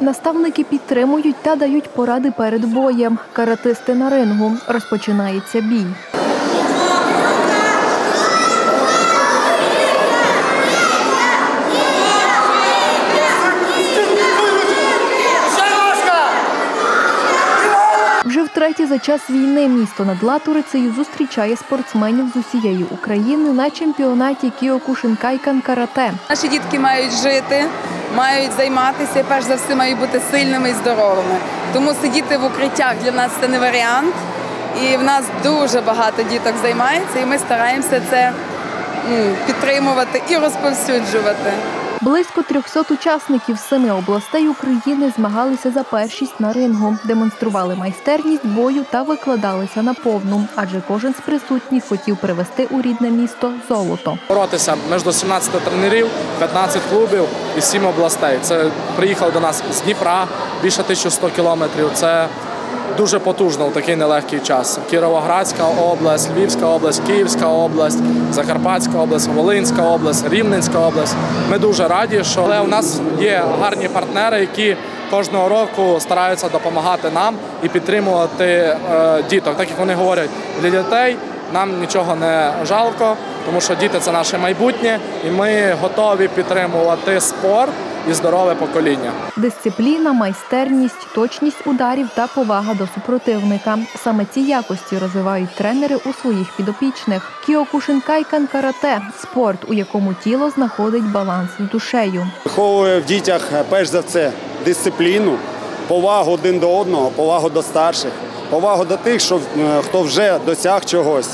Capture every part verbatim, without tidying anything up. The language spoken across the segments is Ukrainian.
Наставники підтримують та дають поради перед боєм. Каратисти на рингу. Розпочинається бій. Вже втретє за час війни місто над Латорицею зустрічає спортсменів з усієї України на чемпіонаті Кіокушинкай-кан карате. Наші дітки мають жити, мають займатися і перш за все мають бути сильними і здоровими. Тому сидіти в укриттях для нас це не варіант. І в нас дуже багато діток займається, і ми стараємося це підтримувати і розповсюджувати. Близько трьохсот учасників з семи областей України змагалися за першість на рингу, демонстрували майстерність бою та викладалися на повну, адже кожен з присутніх хотів привезти у рідне місто золото. Боротися між сімнадцяти тренерів, п'ятнадцять клубів і сім областей. Це приїхали до нас з Дніпра, більше тисячі сто кілометрів. Це дуже потужно в такий нелегкий час. Кіровоградська область, Львівська область, Київська область, Закарпатська область, Волинська область, Рівненська область. Ми дуже раді, що але у нас є гарні партнери, які кожного року стараються допомагати нам і підтримувати е, діток. Так як вони говорять, для дітей нам нічого не жалко, тому що діти – це наше майбутнє, і ми готові підтримувати спорт і здорове покоління. Дисципліна, майстерність, точність ударів та повага до супротивника. Саме ці якості розвивають тренери у своїх підопічних. Кіокушинкай-кан карате – спорт, у якому тіло знаходить баланс з душею. Виховує в дітях, перш за все, дисципліну, повагу один до одного, повагу до старших, повагу до тих, що, хто вже досяг чогось.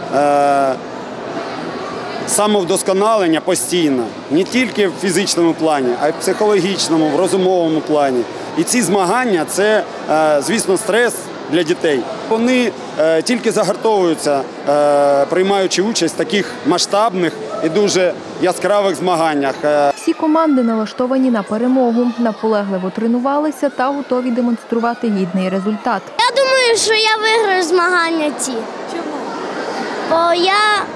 Самовдосконалення постійно, не тільки в фізичному плані, а й в психологічному, в розумовому плані. І ці змагання – це, звісно, стрес для дітей. Вони тільки загартовуються, приймаючи участь в таких масштабних і дуже яскравих змаганнях. Всі команди налаштовані на перемогу, наполегливо тренувалися та готові демонструвати гідний результат. Я думаю, що я виграю змагання ці. Чому? Бо я...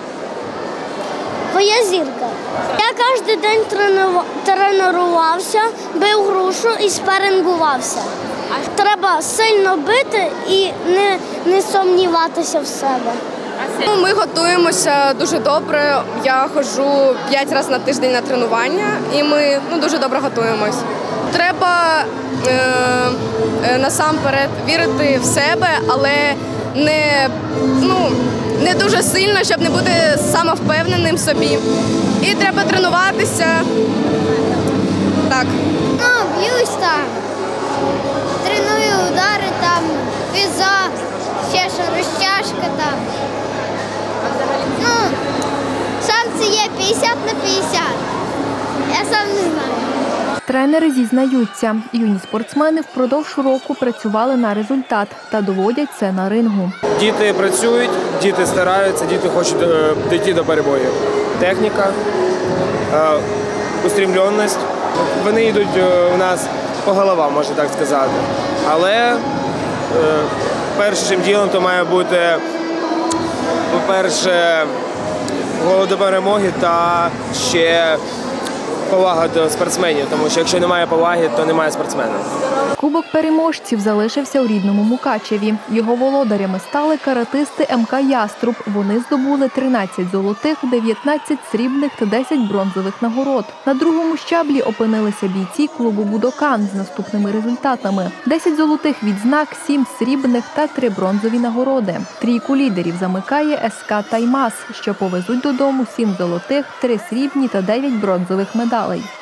Бо я зірка. Я кожен день тренувався, бив грушу і спарингувався. Треба сильно бити і не, не сумніватися в себе. Ми готуємося дуже добре. Я ходжу п'ять разів на тиждень на тренування і ми ну, дуже добре готуємось. Треба е, насамперед вірити в себе, але не, ну, не дуже сильно, щоб не бути самовпевненим в собі. І треба тренуватися. Так. Ну, б'юсь там, треную удари там, фіза, ще що, розтяжка там. Ну, шанси є п'ятдесят на п'ятдесят. Я сам не знаю. Тренери зізнаються, юні спортсмени впродовж року працювали на результат та доводять це на рингу. Діти працюють, діти стараються, діти хочуть дійти до перебою. Техніка, устрімленість. Вони йдуть у нас по головам, можна так сказати. Але першим ділом то має бути, по-перше, голод до перемоги та ще повага до спортсменів, тому що якщо немає поваги, то немає спортсмена. Кубок переможців залишився у рідному Мукачеві. Його володарями стали каратисти ем ка «Яструб». Вони здобули тринадцять золотих, дев'ятнадцять срібних та десять бронзових нагород. На другому щаблі опинилися бійці клубу «Будокан» з наступними результатами. десять золотих відзнак, сім срібних та три бронзові нагороди. Трійку лідерів замикає ес ка «Таймас», що повезуть додому сім золотих, три срібні та дев'ять бронзових медалей.